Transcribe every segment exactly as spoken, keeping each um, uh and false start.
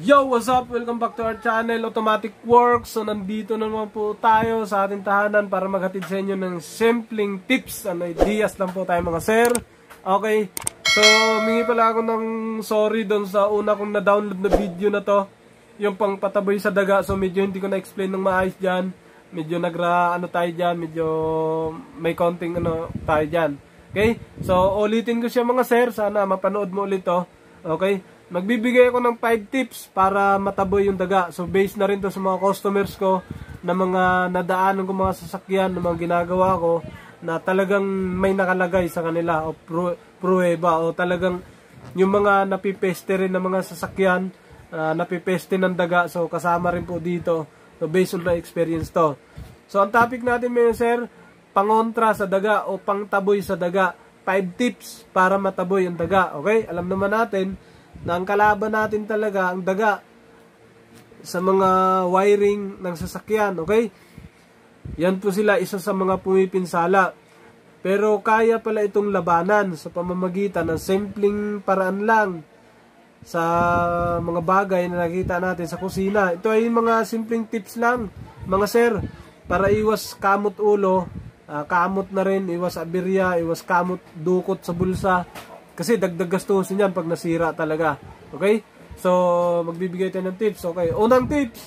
Yo, what's up? Welcome back to our channel, Automatic Works. So, nandito na naman po tayo sa ating tahanan para maghatid sa inyo ng simpleng tips and ideas lang po tayo mga sir. Okay, so, humingi pala ako ng sorry doon sa una kong na-download na video na to. Yung pang pataboy sa daga. So, medyo hindi ko na-explain ng maayos dyan. Medyo nagra, ano tayo dyan, medyo may konting ano tayo dyan. Okay, so, ulitin ko siya mga sir. Sana mapanood mo ulit to. Okay, magbibigay ako ng five tips para mataboy yung daga. So, based na rin to sa mga customers ko na mga nadaanan ko mga sasakyan, na mga ginagawa ko na talagang may nakalagay sa kanila o pruweba o talagang yung mga napipeste rin ng mga sasakyan, uh, napipeste ng daga. So, kasama rin po dito. So, based on my experience to. So, ang topic natin ngayon, sir, pangontra sa daga o pangtaboy sa daga. five tips para mataboy ang daga. Okay? Alam naman natin na ang kalaban natin talaga ang daga sa mga wiring ng sasakyan, okay? Yan po sila, isa sa mga pumipinsala. Pero kaya pala itong labanan sa pamamagitan ng simpleng paraan lang sa mga bagay na nakita natin sa kusina. Ito ay mga simpleng tips lang, mga sir, para iwas kamot ulo, uh, kamot na rin, iwas aberya, iwas kamot dukot sa bulsa. Kasi dagdag gastusin yan pag nasira talaga. Okay? So, magbibigay tayo ng tips. Okay. Unang tips.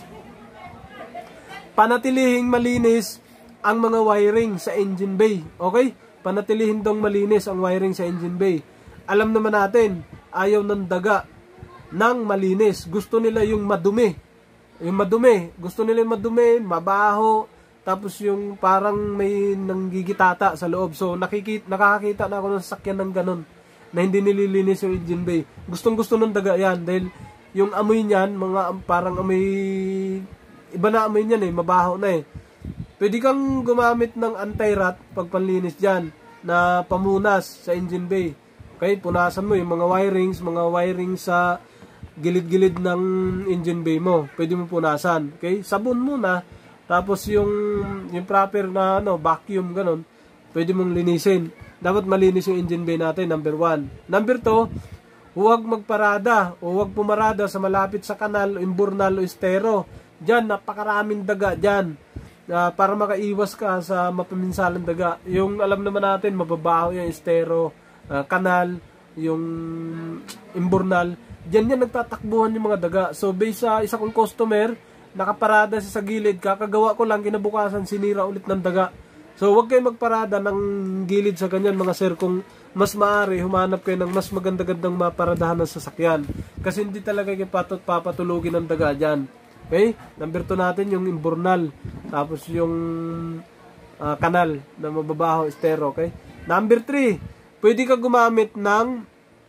Panatilihing malinis ang mga wiring sa engine bay. Okay? Panatilihin dong malinis ang wiring sa engine bay. Alam naman natin, ayaw ng daga ng malinis. Gusto nila yung madumi. Yung madumi. Gusto nila yung madumi, mabaho, tapos yung parang may nanggigitata sa loob. So, nakikita, nakakakita na ako ng sasakyan ng ganun, na hindi nililinis yung engine bay. Gustong gusto ng daga yan dahil yung amoy niyan, mga parang amoy, iba na amoy niyan eh, mabaho na eh. Pwede kang gumamit ng anti-rat pag panlinis dyan na pamunas sa engine bay. Okay, punasan mo yung mga wirings, mga wiring sa gilid-gilid ng engine bay mo. Pwede mo punasan. Okay, sabon muna. Tapos yung, yung proper na ano, vacuum, ganun, pwede mong linisin. Dapat malinis yung engine bay natin, number one. Number two, huwag magparada o huwag pumarada sa malapit sa kanal, imburnal o estero. Diyan, napakaraming daga dyan. Uh, para makaiwas ka sa mapaminsalang daga. Yung alam naman natin, mababaho yung estero, uh, kanal, yung imburnal. Diyan yan nagtatakbuhan yung mga daga. So, based sa isa kong customer, nakaparada siya sa gilid, kakagawa ko lang, kinabukasan, sinira ulit ng daga. So, huwag kayo magparada ng gilid sa ganyan mga sir. Kung mas maaari, humanap kayo ng mas maganda-gandang maparadahan ng sasakyan. Kasi hindi talaga kayo patot papatulugin ng daga dyan. Okay? Number two natin, yung imburnal. Tapos yung uh, kanal na mababaho, estero. Okay? Number three, pwede ka gumamit ng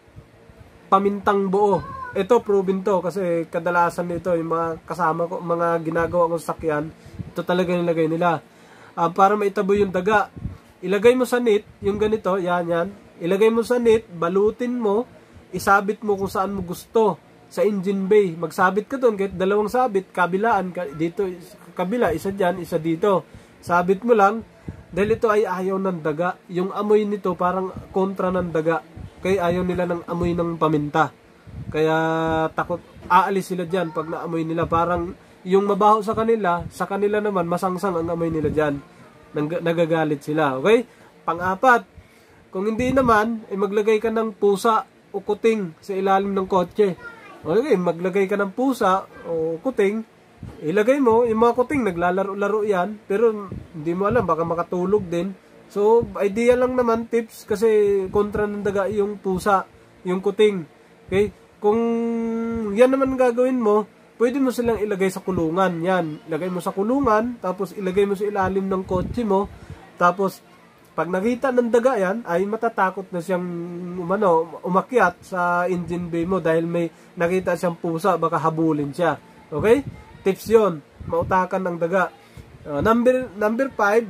pamintang buo. Ito, proven to. Kasi kadalasan nito, yung mga kasama ko, mga ginagawa kong sasakyan, ito talaga nilagay nila. Uh, para maitaboy yung daga, ilagay mo sa nit, yung ganito, yan, yan. Ilagay mo sa nit, balutin mo, isabit mo kung saan mo gusto sa engine bay. Magsabit ka doon, kahit dalawang sabit, kabilaan, dito, kabila, isa dyan, isa dito. Sabit mo lang, dahil ito ay ayaw ng daga. Yung amoy nito, parang kontra ng daga. Kaya ayaw nila ng amoy ng paminta. Kaya takot, aalis sila dyan pag naamoy nila. Parang, yung mabaho sa kanila, sa kanila naman, masangsang ang amoy nila dyan. Nag nagagalit sila. Okay? Pang-apat, kung hindi naman, eh maglagay ka ng pusa o kuting sa ilalim ng kotse. Okay, maglagay ka ng pusa o kuting, ilagay mo, yung mga kuting, naglalaro-laro yan, pero hindi mo alam, baka makatulog din. So, idea lang naman, tips, kasi kontra ng daga yung pusa, yung kuting. Okay? Kung yan naman gagawin mo, pwede mo silang ilagay sa kulungan. Yan. Ilagay mo sa kulungan. Tapos ilagay mo sa ilalim ng kotse mo. Tapos pag nakita ng daga yan, ay matatakot na siyang umano, umakyat sa engine bay mo dahil may nakita siyang pusa. Baka habulin siya. Okay? Tips yon. Mautakan ng daga. Uh, number number five.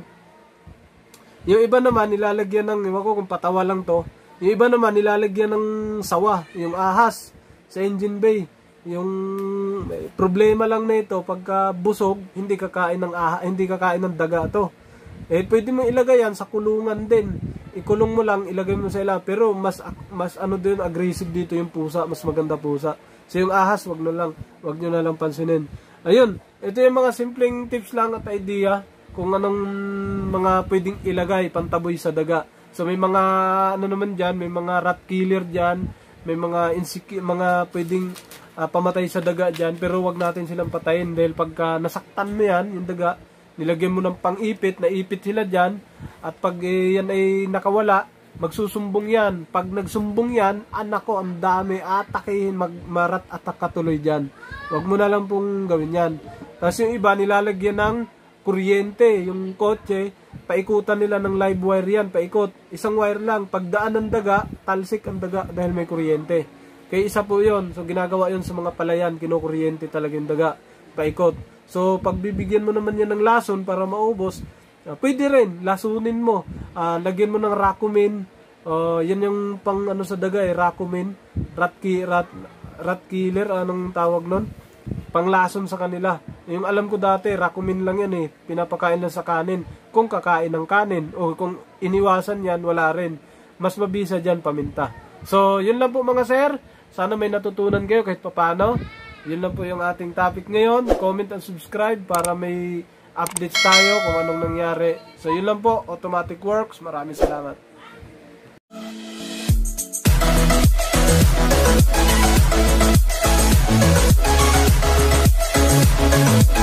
Yung iba naman nilalagyan ng, iwan ko kung patawa lang to. Yung iba naman nilalagyan ng sawa. Yung ahas sa engine bay. Yung problema lang nito, pagka busog, hindi kakain ng aha, hindi kakain ng daga to. Eh pwede mo ilagay yan sa kulungan din. ikulong mo lang, ilagay mo sa ilalim. Pero mas mas ano din, aggressive dito yung pusa, mas maganda pusa. So yung ahas, wag na lang, wag nyo na lang pansinin. Ayun, ito yung mga simpleng tips lang at idea kung anong mga pwedeng ilagay pantaboy sa daga. So may mga ano naman diyan, may mga rat killer diyan, may mga insecure, mga pwedeng uh, pamatay sa daga diyan, pero wag natin silang patayin dahil pagka nasaktan mo yan, yung daga, nilagyan mo ng pang-ipit, naipit sila diyan, at pag eh, yan ay nakawala, magsusumbong yan. Pag nagsumbong yan, anak ko, ang dami, atakihin, magmarat atak katuloy diyan. Wag mo na lang pong gawin yan. Tapos yung iba, nilalagyan ng kuryente, yung kotse, paikutan nila ng live wire yan, paikot. Isang wire lang, pagdaan ng daga, talsik ang daga dahil may kuryente. Kaya isa po yun. So ginagawa yun sa mga palayan, kinukuryente talaga yung daga, paikot. So pagbibigyan mo naman yan ng lason para maubos, uh, pwede rin, lasunin mo. Uh, lagyan mo ng rakumin. Uh, yan yung pang ano sa daga eh, rakumin. Rat, ki, rat, rat killer, anong tawag nun? Panglason sa kanila. Yung alam ko dati, rakumin lang yan eh. Pinapakain lang sa kanin. Kung kakain ng kanin o kung iniwasan yan, wala rin. Mas mabisa dyan, paminta. So, yun lang po mga sir. Sana may natutunan kayo kahit papano. Yun lang po yung ating topic ngayon. Comment and subscribe para may updates tayo kung anong nangyari. So, yun lang po. Automatic Works. Maraming salamat. We'll be right back.